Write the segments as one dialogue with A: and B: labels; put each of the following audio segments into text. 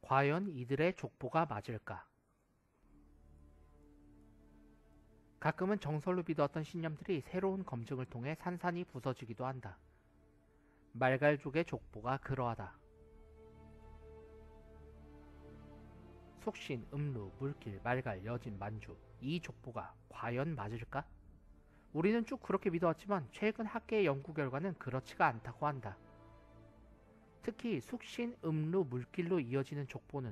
A: 과연 이들의 족보가 맞을까? 가끔은 정설로 믿었던 신념들이 새로운 검증을 통해 산산이 부서지기도 한다. 말갈족의 족보가 그러하다. 숙신, 음루, 물길, 말갈, 여진, 만주, 이 족보가 과연 맞을까? 우리는 쭉 그렇게 믿어왔지만 최근 학계의 연구 결과는 그렇지가 않다고 한다. 특히 숙신, 음루, 물길로 이어지는 족보는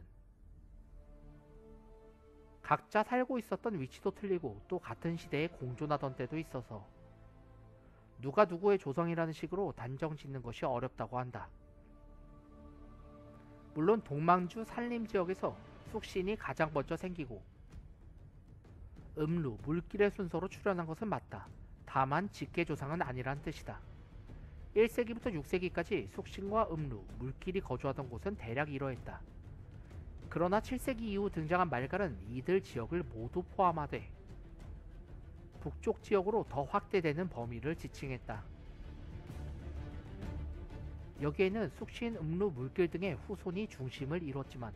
A: 각자 살고 있었던 위치도 틀리고 또 같은 시대에 공존하던 때도 있어서 누가 누구의 조상이라는 식으로 단정 짓는 것이 어렵다고 한다. 물론 동망주 산림지역에서 숙신이 가장 먼저 생기고 음루, 물길의 순서로 출현한 것은 맞다. 다만 직계조상은 아니란 뜻이다. 1세기부터 6세기까지 숙신과 음루, 물길이 거주하던 곳은 대략 이러했다. 그러나 7세기 이후 등장한 말갈은 이들 지역을 모두 포함하되 북쪽 지역으로 더 확대되는 범위를 지칭했다. 여기에는 숙신, 음루, 물길 등의 후손이 중심을 이뤘지만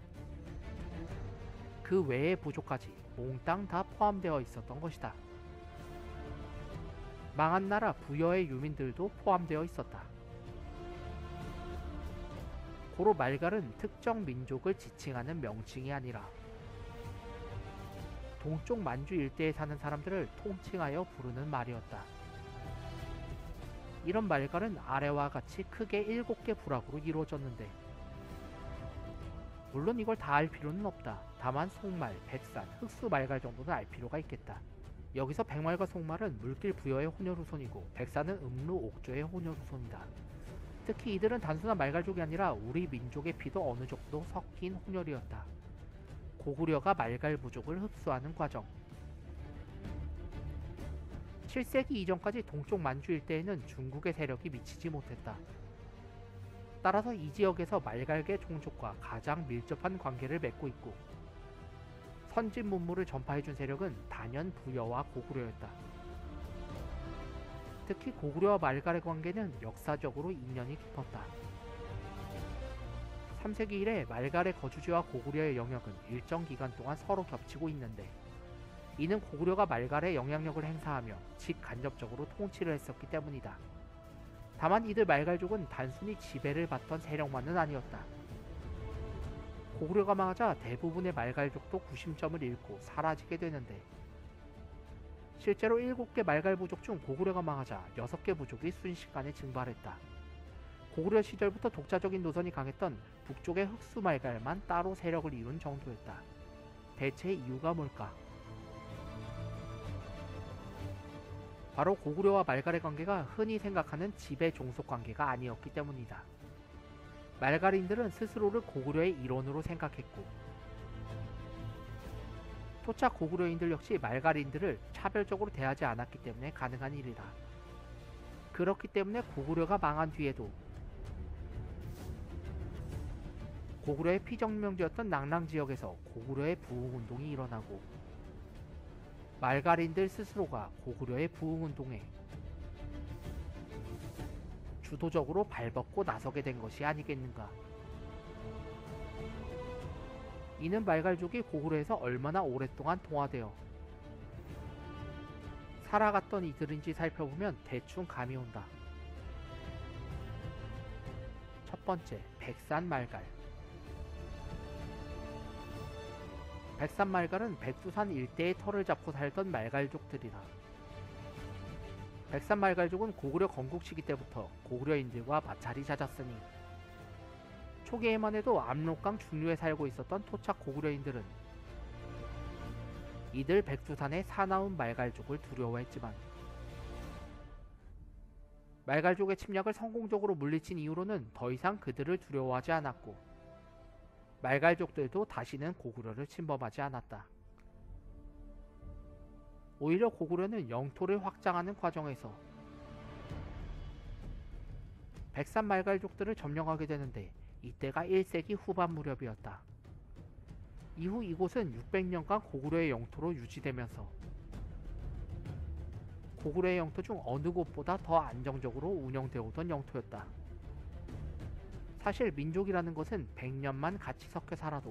A: 그 외의 부족까지 몽땅 다 포함되어 있었던 것이다. 망한 나라 부여의 유민들도 포함되어 있었다. 고로 말갈은 특정 민족을 지칭하는 명칭이 아니라 동쪽 만주 일대에 사는 사람들을 통칭하여 부르는 말이었다. 이런 말갈은 아래와 같이 크게 7개 부락으로 이루어졌는데 물론 이걸 다 알 필요는 없다. 다만 속말, 백산, 흑수 말갈 정도는 알 필요가 있겠다. 여기서 백말과 속말은 물길 부여의 혼혈후손이고 백산은 음루 옥조의 혼혈후손이다. 특히 이들은 단순한 말갈족이 아니라 우리 민족의 피도 어느 정도 섞인 혼혈이었다. 고구려가 말갈 부족을 흡수하는 과정. 7세기 이전까지 동쪽 만주 일대에는 중국의 세력이 미치지 못했다. 따라서 이 지역에서 말갈계 종족과 가장 밀접한 관계를 맺고 있고 선진 문물을 전파해준 세력은 단연 부여와 고구려였다. 특히 고구려와 말갈의 관계는 역사적으로 인연이 깊었다. 3세기 이래 말갈의 거주지와 고구려의 영역은 일정 기간 동안 서로 겹치고 있는데 이는 고구려가 말갈의 영향력을 행사하며 직간접적으로 통치를 했었기 때문이다. 다만 이들 말갈족은 단순히 지배를 받던 세력만은 아니었다. 고구려가 망하자 대부분의 말갈족도 구심점을 잃고 사라지게 되는데 실제로 7개 말갈 부족 중 고구려가 망하자 6개 부족이 순식간에 증발했다. 고구려 시절부터 독자적인 노선이 강했던 북쪽의 흑수 말갈만 따로 세력을 이룬 정도였다. 대체 이유가 뭘까? 바로 고구려와 말갈의 관계가 흔히 생각하는 지배 종속 관계가 아니었기 때문이다. 말갈인들은 스스로를 고구려의 일원으로 생각했고 토착 고구려인들 역시 말갈인들을 차별적으로 대하지 않았기 때문에 가능한 일이다. 그렇기 때문에 고구려가 망한 뒤에도 고구려의 피정명지였던 낙랑지역에서 고구려의 부흥운동이 일어나고 말갈인들 스스로가 고구려의 부흥운동에 주도적으로 발벗고 나서게 된 것이 아니겠는가. 이는 말갈족이 고구려에서 얼마나 오랫동안 동화되어 살아갔던 이들인지 살펴보면 대충 감이 온다. 첫 번째, 백산 말갈. 백산 말갈은 백두산 일대의 터를 잡고 살던 말갈족들이다. 백산 말갈족은 고구려 건국 시기 때부터 고구려인들과 마찰이 잦았으니 초기에만 해도 압록강 중류에 살고 있었던 토착 고구려인들은 이들 백두산의 사나운 말갈족을 두려워했지만 말갈족의 침략을 성공적으로 물리친 이후로는 더 이상 그들을 두려워하지 않았고 말갈족들도 다시는 고구려를 침범하지 않았다. 오히려 고구려는 영토를 확장하는 과정에서 백산 말갈족들을 점령하게 되는데 이때가 1세기 후반 무렵이었다. 이후 이곳은 600년간 고구려의 영토로 유지되면서 고구려의 영토 중 어느 곳보다 더 안정적으로 운영되어 오던 영토였다. 사실 민족이라는 것은 100년만 같이 섞여 살아도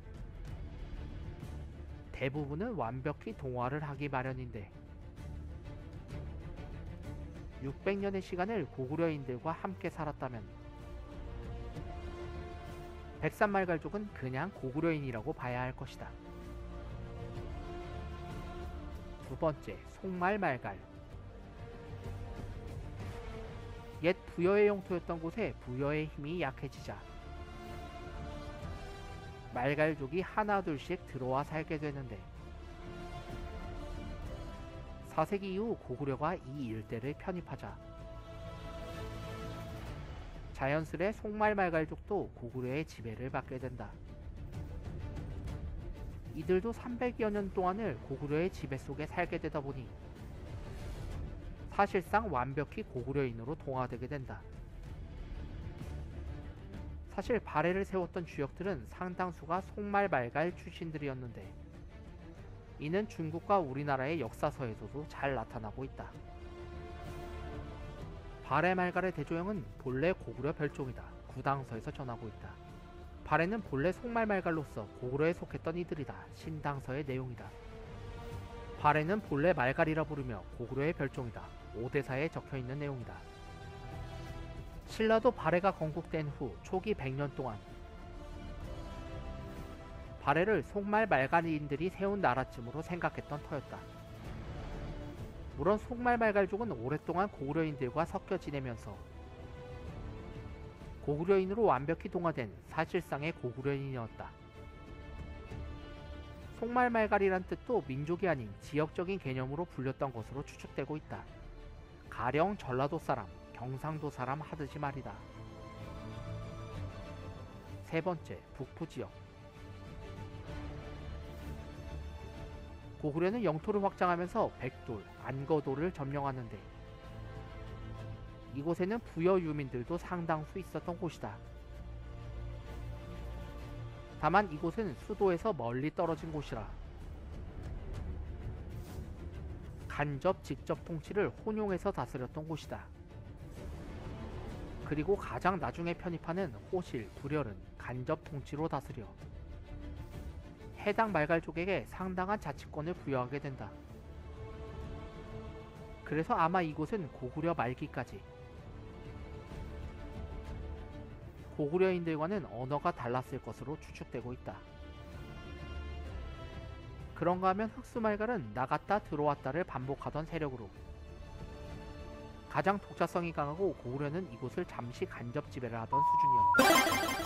A: 대부분은 완벽히 동화를 하기 마련인데 600년의 시간을 고구려인들과 함께 살았다면 백산말갈족은 그냥 고구려인이라고 봐야 할 것이다. 두 번째, 송말말갈. 옛 부여의 영토였던 곳에 부여의 힘이 약해지자 말갈족이 하나둘씩 들어와 살게 되는데 4세기 이후 고구려가 이 일대를 편입하자 자연스레 송말말갈족도 고구려의 지배를 받게 된다. 이들도 300여 년 동안을 고구려의 지배 속에 살게 되다 보니 사실상 완벽히 고구려인으로 동화되게 된다. 사실 발해를 세웠던 주역들은 상당수가 송말말갈 출신들이었는데 이는 중국과 우리나라의 역사서에서도 잘 나타나고 있다. 발해말갈의 대조영은 본래 고구려 별종이다. 구당서에서 전하고 있다. 발해는 본래 송말말갈로서 고구려에 속했던 이들이다. 신당서의 내용이다. 발해는 본래 말갈이라 부르며 고구려의 별종이다. 오대사에 적혀있는 내용이다. 신라도 발해가 건국된 후 초기 100년 동안 발해를 송말말갈인들이 세운 나라쯤으로 생각했던 터였다. 물론 송말말갈족은 오랫동안 고구려인들과 섞여 지내면서 고구려인으로 완벽히 동화된 사실상의 고구려인이었다. 송말말갈이란 뜻도 민족이 아닌 지역적인 개념으로 불렸던 것으로 추측되고 있다. 가령 전라도 사람, 경상도 사람 하듯이 말이다. 세 번째, 북부지역. 고구려는 영토를 확장하면서 백돌, 안거도를 점령하는데 이곳에는 부여 유민들도 상당수 있었던 곳이다. 다만 이곳은 수도에서 멀리 떨어진 곳이라 간접 직접 통치를 혼용해서 다스렸던 곳이다. 그리고 가장 나중에 편입하는 호실, 불열은 간접 통치로 다스려 해당 말갈족에게 상당한 자치권을 부여하게 된다. 그래서 아마 이곳은 고구려 말기까지 고구려인들과는 언어가 달랐을 것으로 추측되고 있다. 그런가 하면 흑수말갈은 나갔다 들어왔다를 반복하던 세력으로 가장 독자성이 강하고 고구려는 이곳을 잠시 간접 지배를 하던 수준이었다.